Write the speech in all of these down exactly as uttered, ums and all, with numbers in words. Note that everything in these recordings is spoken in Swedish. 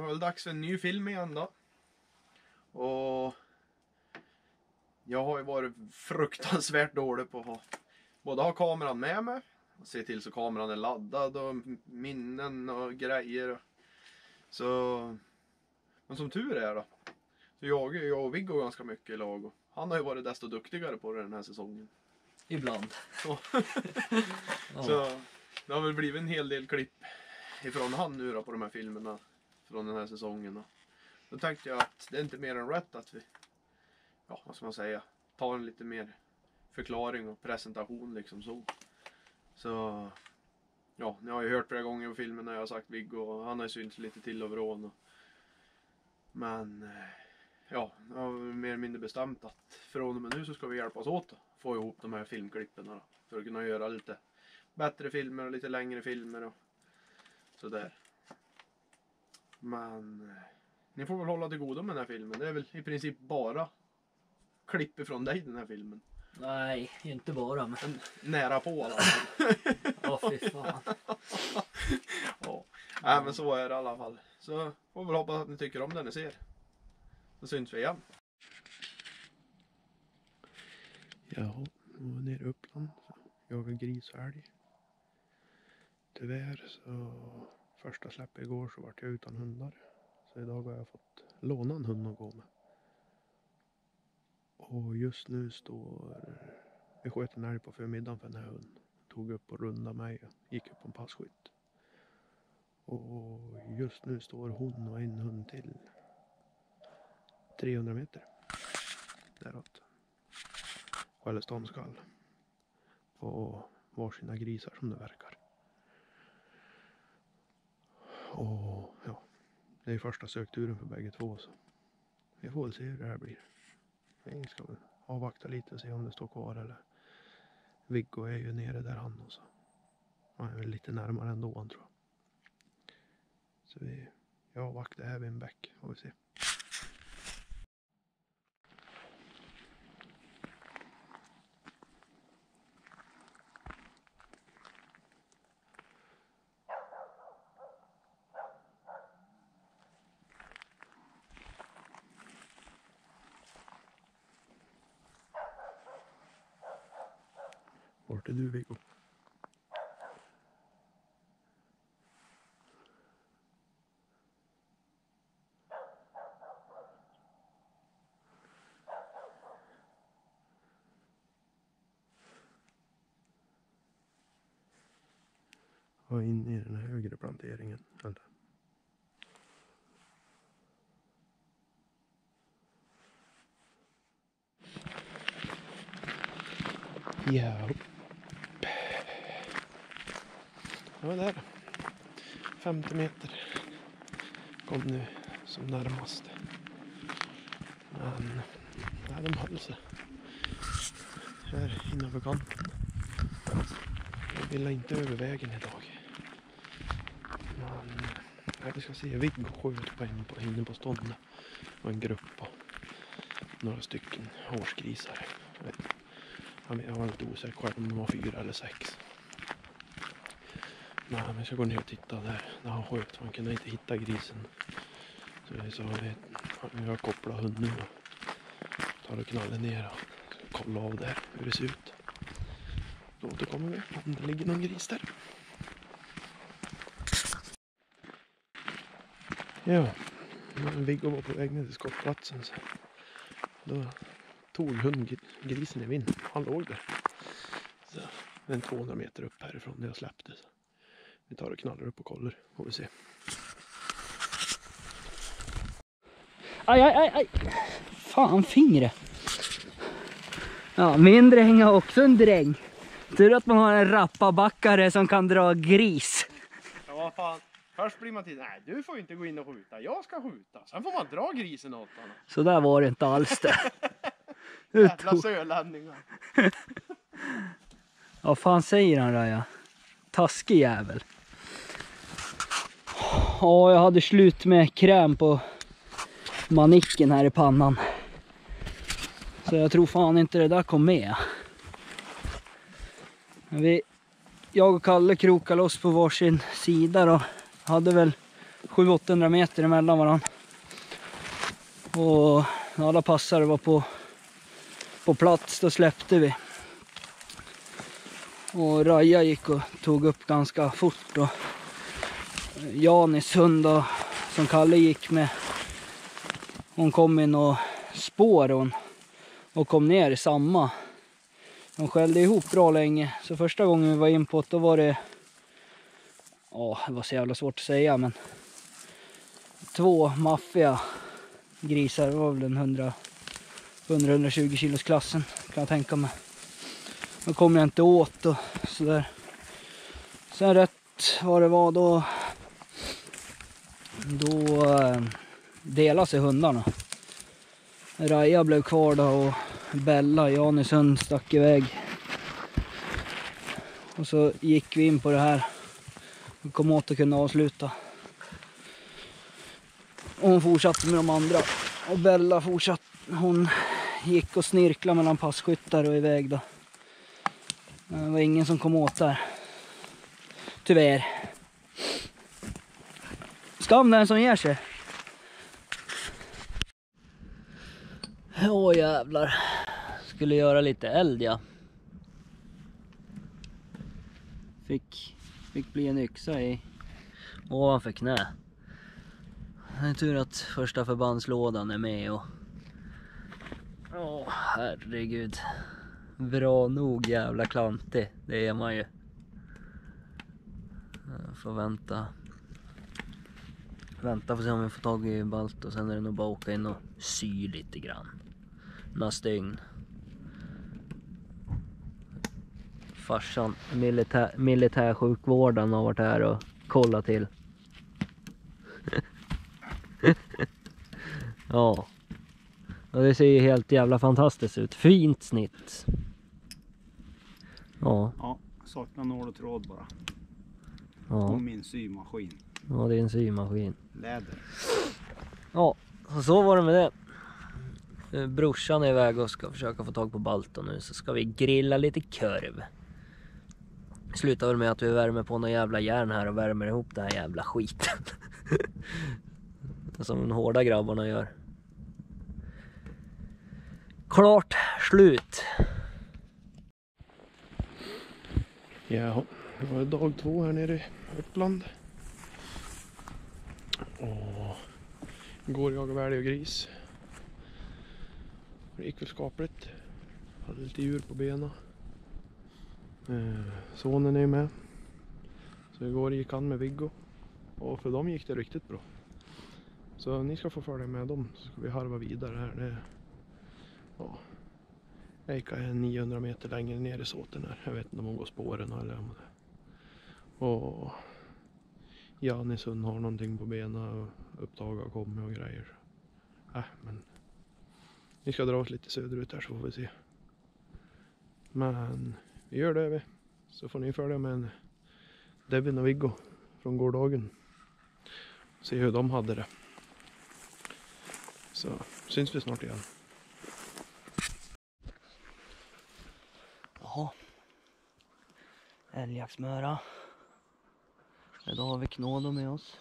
väl dags för en ny film igen då. Och jag har ju varit fruktansvärt dålig på att ha, både ha kameran med mig och se till så kameran är laddad och minnen och grejer. Så, men som tur är då, så jag, jag och Viggo ganska mycket i lag. Och han har ju varit desto duktigare på det den här säsongen. Ibland. Så, så det har väl blivit en hel del klipp ifrån han nu då på de här filmerna från den här säsongen. Och då tänkte jag att det är inte mer än rätt att vi, ja vad ska man säga, tar en lite mer förklaring och presentation liksom så. Så ja, ni har ju hört flera gånger på filmen när jag har sagt Viggo och han har ju synts lite till och vrån. Och, men ja, jag har mer eller mindre bestämt att från och med nu så ska vi hjälpas åt att få ihop de här filmklippen då, för att kunna göra lite bättre filmer och lite längre filmer och sådär. Men ni får väl hålla till godo med den här filmen. Det är väl i princip bara klipp ifrån dig den här filmen. Nej, inte bara. Men... nära på alla fall. Ja, fy fan. Ja, nej, men så är det i alla fall. Så får vi hoppas att ni tycker om den ni ser. Så syns vi igen. Ja, nu är nere i Uppland. Jagar gris och älg. Tyvärr så första släppet igår så vart jag utan hundar. Så idag har jag fått låna en hund att gå med. Och just nu står... Jag sköt en älg på förmiddagen för den här hunden. Tog upp och rundade mig och gick upp på en passkytt. Och just nu står hon och en hund till trehundra meter däråt. Eller ståndskall. På varsina grisar som det verkar. Och ja, det är första sökturen för bägge två så vi får väl se hur det här blir. Vi ska väl avvakta lite och se om det står kvar eller Viggo är ju nere där han och så. Han är väl lite närmare ändå han tror jag. Så vi jag avvaktar här vid en bäck och vi ser. Vart är du Viggo? Och in i den här högre planteringen. Eller? Ja. Ja, där. femtio meter kom nu som närmast. Men nej, de höll sig här innanför kanten. Jag ville inte över vägen idag. Men nej, vi ska se. Viggo sköt på en på, inne på stånden. Och en grupp på några stycken årsgrisar. Jag var lite osäker själv om de var fyra eller sex. Nej, men jag ska gå ner och titta där. Där han sköt. Man kunde inte hitta grisen. Så vi sa vi har kopplat hunden och tar och knallar ner och kolla av där hur det ser ut. Då återkommer vi om det ligger någon gris där. Ja, Viggo var på väg ner till skottplatsen så då tog hundgrisen i vind. Han låg där. Så, en tvåhundra meter upp härifrån där jag släppte. Så. Vi tar och knallar upp och kollar. Får vi se. Aj, aj, aj, aj. Fan, fingret. Ja, min dräng har också en dräng. Tur att man har en rappabackare som kan dra gris. Ja, vad fan. Först blir man till, nej du får ju inte gå in och skjuta. Jag ska skjuta. Sen får man dra grisen åt honom. Så där var det inte alls det. Jävla sörlänningar. Ja, fan säger han där, ja. Taskig jävel. Ja, jag hade slut med kräm på manicken här i pannan. Så jag tror fan inte det där kom med. Vi, jag och Kalle krokade loss på varsin sida då. Hade väl sju till åttahundra meter emellan varandra. Och när alla passare var på, på plats, då släppte vi. Och Raja gick och tog upp ganska fort. Och Janis hund då, som Kalle gick med, hon kom in och spår hon. Och kom ner i samma. De skällde ihop bra länge. Så första gången vi var in på det, då var det... Ja, det var så jävla svårt att säga, men... Två maffiga grisar, det var väl en hundra till hundratjugo kilos klassen, kan jag tänka mig. Då kom jag inte åt och sådär. Sen rätt vad det var då... Då eh, delade sig hundarna. Raja blev kvar då och Bella, Janis hund, stack iväg. Och så gick vi in på det här. Vi kom åt att kunna avsluta. Och hon fortsatte med de andra. Och Bella fortsatte. Hon gick och snirklade mellan passkyttar och iväg då. Det var ingen som kom åt där. Tyvärr. Skam den som ger sig. Åh jävlar. Skulle göra lite eld, ja. Fick, fick bli en yxa i ovanför knä. Det är tur att första förbandslådan är med och... Åh herregud. Bra nog jävla klantig. Det är man ju. Jag får vänta. Vänta för att se om vi får tag i balt. Och sen är det nog bara åka in och sy lite grann. Några stygn. Farsan, militär, militärsjukvården har varit här och kollat till. Ja. Och det ser ju helt jävla fantastiskt ut. Fint snitt. Ja. Ja, saknar nål och tråd bara. Ja. Och min symaskin. Ja, det är en symaskin. Läder. Ja, så, så var det med det. Brorsan är iväg och ska försöka få tag på balton nu. Så ska vi grilla lite korv. Slutar väl med att vi värmer på någon jävla järn här och värmer ihop det här jävla skiten. Som de hårda grabbarna gör. Klart slut. Ja, det var dag två här nere i Uppland. Och igår jag och älg och gris. Det gick väl skapligt. Hade lite djur på benen. Eh, sonen är med. Så igår gick han med Viggo. Och för dem gick det riktigt bra. Så ni ska få följa med dem. Så ska vi harva vidare här. Det, ja, Eika är niohundra meter längre ner i såten här. Jag vet inte om hon går spåren eller om det. Och Janis hund har någonting på benen och upptag har kommit och grejer. Äh, men vi ska dra oss lite söderut här så får vi se. Men vi gör det vi. Så får ni följa med en Devin och Viggo från gårdagen. Se hur de hade det. Så syns vi snart igen. Jaha. Älgjaktsmöra. Idag har vi Knådo med oss.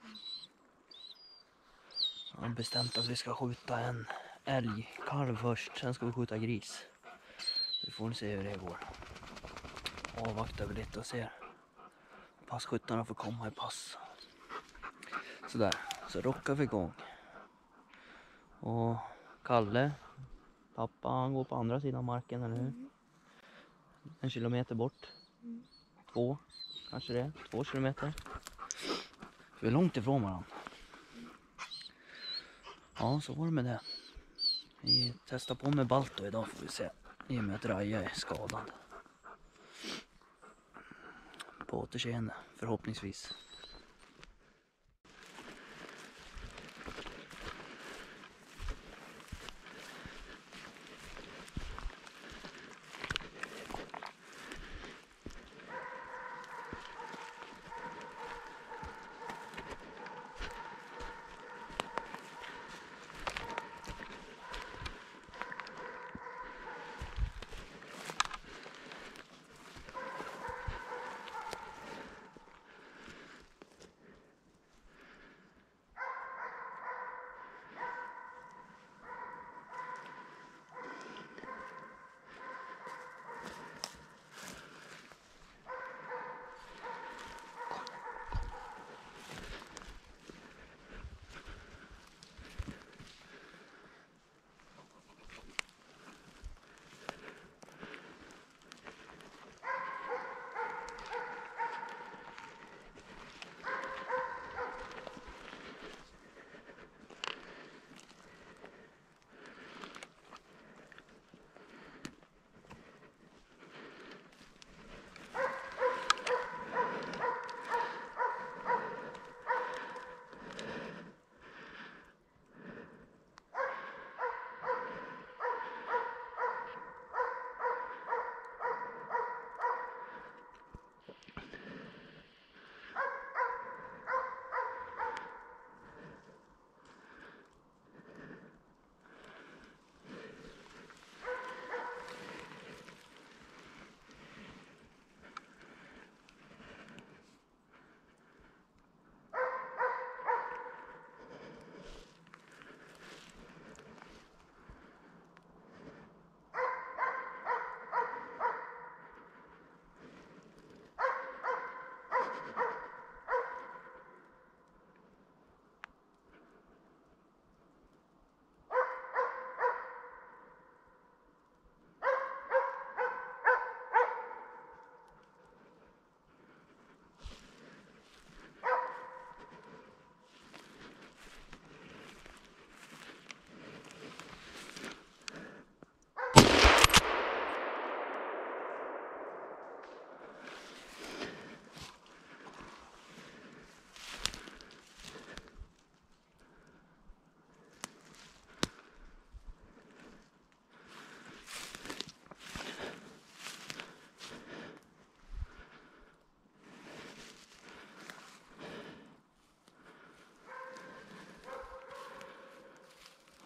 Jag har bestämt att vi ska skjuta en älgkalv först. Sen ska vi skjuta gris. Vi får se hur det går. Avvaktar vi lite och ser. Passkyttarna får komma i pass. Sådär. Så rockar vi igång. Och Kalle, pappa, han går på andra sidan marken, eller hur? En kilometer bort. Två, kanske det. Två kilometer. Vi är långt ifrån varandra. Ja, så var det med det. Vi testar på med balto idag får vi se. I och med att Raja är skadad. På återseende, förhoppningsvis.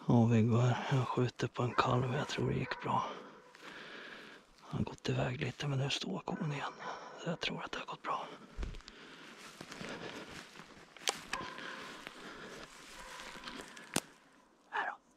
Ja, Viggo här. Jag skjuter på en kalv. Jag tror det gick bra. Han har gått iväg lite, men nu står kon igen. Så jag tror att det har gått bra. Här då.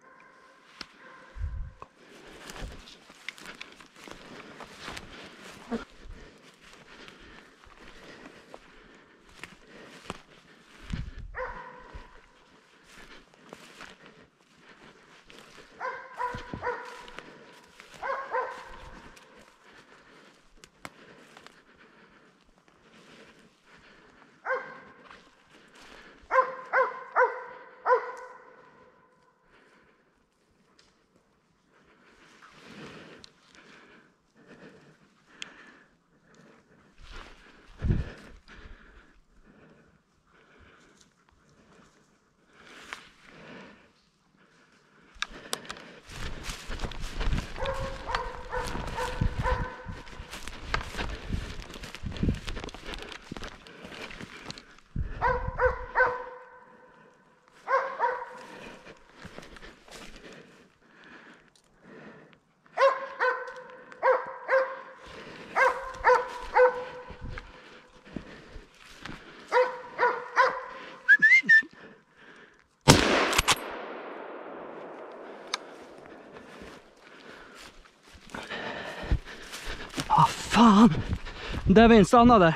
Ah, fan! Där vi stannade.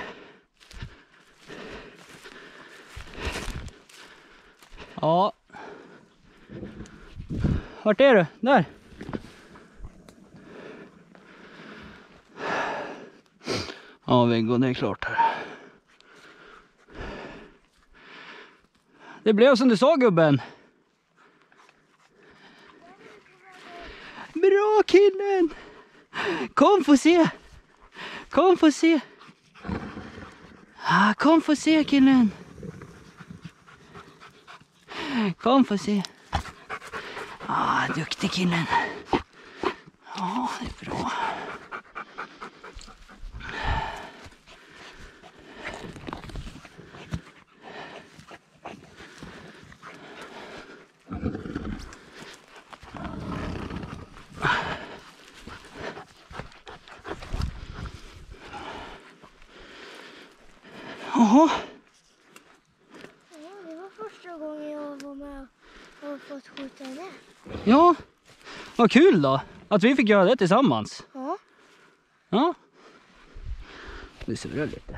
Ja. Vart är du? Där. Ja, Viggo, det är klart här. Det blev som du sa, gubben. Bra, killen! Kom få se. Kom få se. Ah, kom få se, killen. Kom få se. Ah, duktig killen. Ja, det är bra. Jaha. Ja, det var första gången jag var med och fått skjuta det. Ja, vad kul då. Att vi fick göra det tillsammans. Ja. Ja. Nu ser vi lite.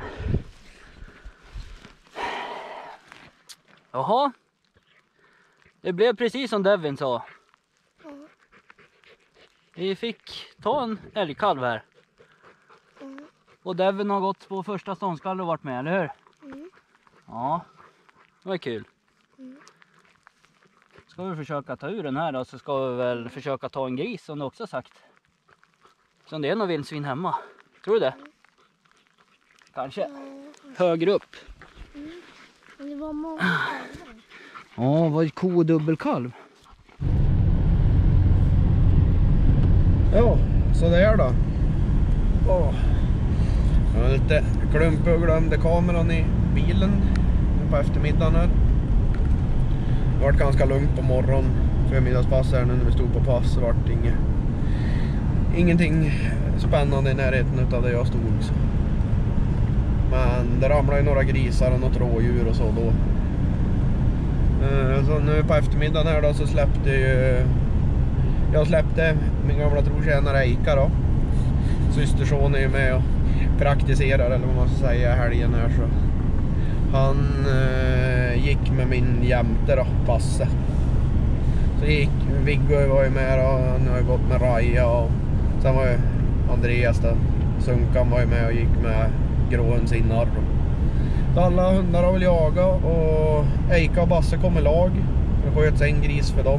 Jaha. Det blev precis som Devin sa. Ja. Vi fick ta en älgkalv här. Mm. Och Devin har gått på första ståndskall och varit med, eller hur? Mm. Ja, det var kul. Mm. Ska vi försöka ta ur den här då, så ska vi väl försöka ta en gris som du också sagt. Så det är nog vildsvin hemma. Tror du det? Kanske. Ja. Högre upp. Mm. Men det var många kalvar. Ja, vad är ko och dubbelkalv? Ja, så där då. Åh. Jag var lite klumpig och glömde kameran i bilen på eftermiddagen här. Det var ganska lugnt på morgon. Förmiddagspass här nu när vi stod på pass. Det var inget, ingenting spännande i närheten utav där jag stod. Så. Men det ramlade ju några grisar och något rådjur och så då. Så nu på eftermiddagen här då så släppte ju... Jag släppte min gamla trotjänare Eika då. Systerson är ju med och praktiserar, eller vad man ska säga, helgen här så. Han eh, gick med min jämte då, Basse. Så gick, Viggo var ju med då, han har ju gått med Raja och sen var ju Andreas då, Sunkan var ju med och gick med Gråen Sinnar då. Så alla hundar har väl jagat och Eika och Basse kom i lag. Det sköts en gris för dem.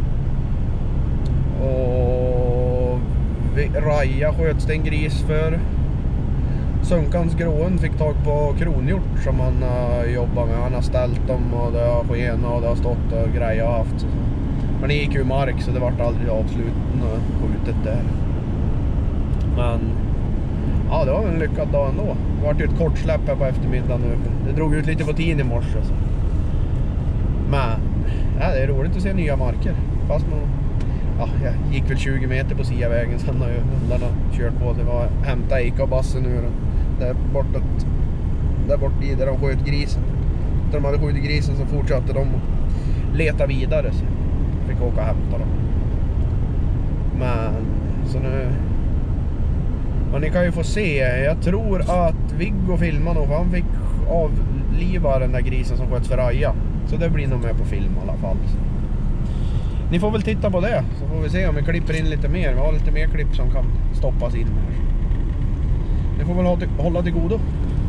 Och Raja sköts det en gris för. Sunkans Gråen fick tag på kronhjort som han har jobbat med. Han har ställt dem och det har skenat och det har stått och grejer och haft. Men det gick ju mark så det vart aldrig avslutat och skjutet där. Men ja, det var en lyckad dag ändå. Det vart ju ett kort släpp här på eftermiddagen nu. Det drog ut lite på tiden i morse. Så. Men Ja, det är roligt att se nya marker. Fast man, ja, jag gick väl tjugo meter på Siavägen, sen har ju hundarna kört på. Det var hämta Ika och Basse nu. Där bortåt, där bort i där de sköt grisen. Där de hade skjutit grisen så fortsatte de leta vidare. Så fick åka och hämta dem. Men så nu... Och ni kan ju få se, jag tror att Viggo filmar nog, för han fick avliva den där grisen som sköts för Raja. Så det blir nog med på film i alla fall. Ni får väl titta på det, så får vi se om vi klipper in lite mer. Vi har lite mer klipp som kan stoppas in här. Ni får väl hålla till godo.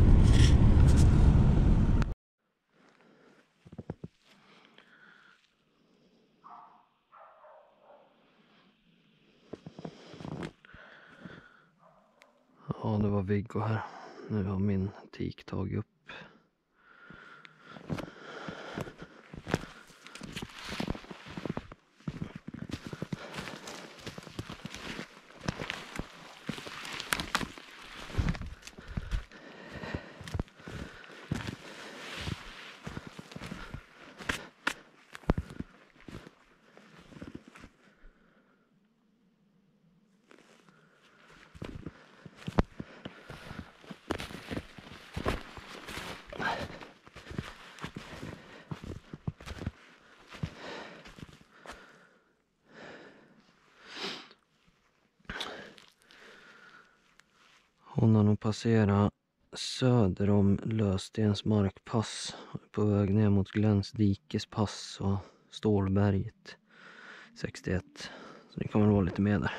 Ja, det var Viggo här. Nu har min tik tagit upp. Hon har nog passerat söder om Löstens markpass på väg ner mot Gläns dikes pass och Stålberget sextioett. Så det kan väl vara lite med där.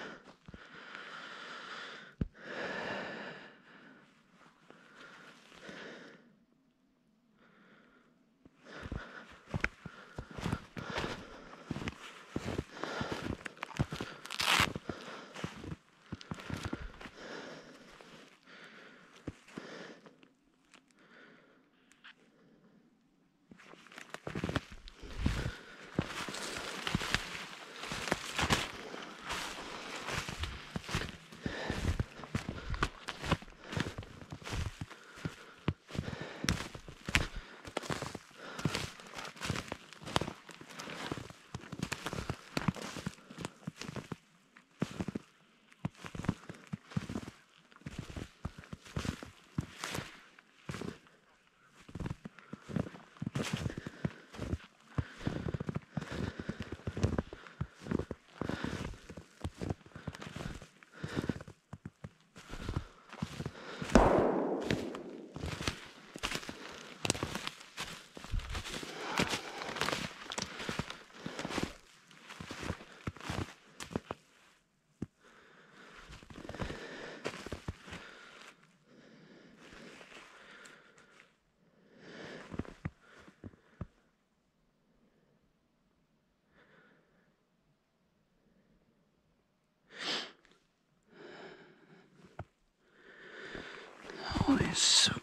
Ja, det är surt.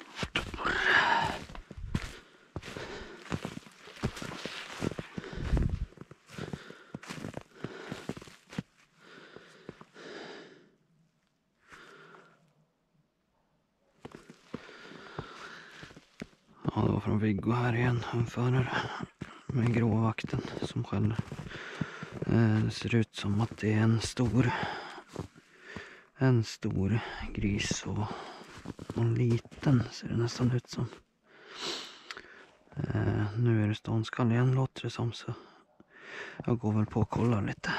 Ja, det var från Viggo här igen, en förare med gråvakten som skäller. Det ser ut som att det är en stor en stor gris och en liten ser det nästan ut som. Eh, nu är det ståndskall igen låter det som, så jag går väl på och kollar lite.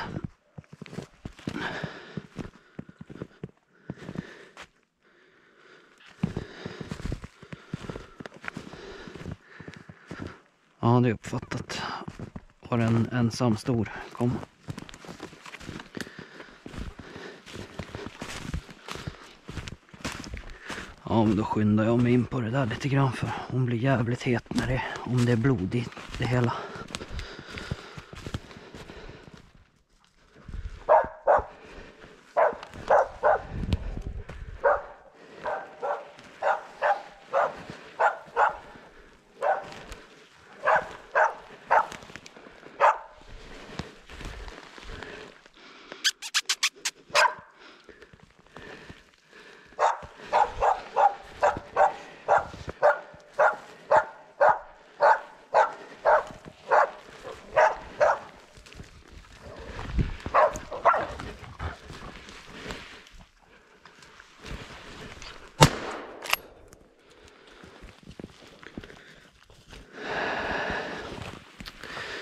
Ja, det är uppfattat. Var en ensam stor kom. Ja, men då skyndar jag mig in på det där lite grann, för hon blir jävligt het när det, om det är blod i det hela.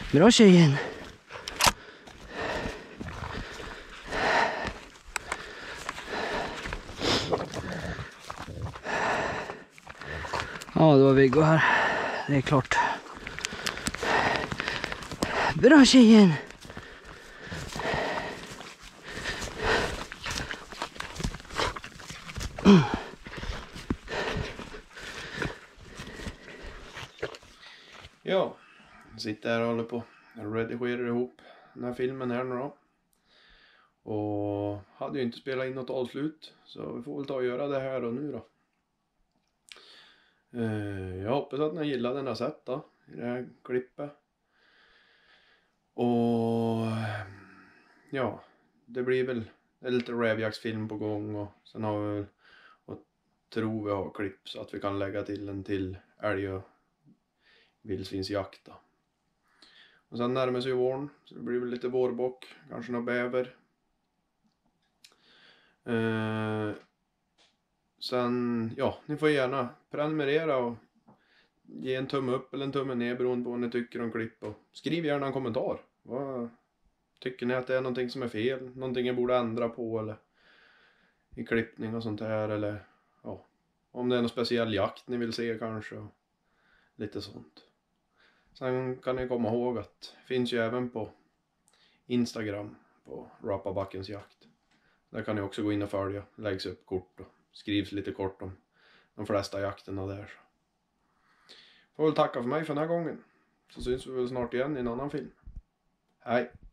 Bra tjejen. Ja, det var Viggo här. Det är klart. Bra tjejen. Ja, jag sitter här och håller på och redigerar ihop den här filmen här nu då. Och hade ju inte spelat in något avslut, så vi får väl ta och göra det här och nu då. Jag hoppas att ni gillade den här sett då, i det här klippet. Och ja, det blir väl lite rävjaktsfilm på gång, och sen har vi väl, och tror vi har klipp så att vi kan lägga till en till älg och vildsvinsjakt då. Och sen närmar sig våren, så det blir väl lite vårbock, kanske någon bäver. Eh, sen, ja, ni får gärna prenumerera och ge en tumme upp eller en tumme ner beroende på vad ni tycker om klipp. Och skriv gärna en kommentar. Vad tycker ni att det är någonting som är fel? Någonting jag borde ändra på eller i klippning och sånt här, eller ja, om det är någon speciell jakt ni vill se kanske och lite sånt. Sen kan ni komma ihåg att det finns ju även på Instagram på Rapabackens jakt. Där kan ni också gå in och följa, läggs upp kort och skrivs lite kort om de flesta jakterna där. Får väl tacka för mig för den här gången. Så syns vi väl snart igen i en annan film. Hej!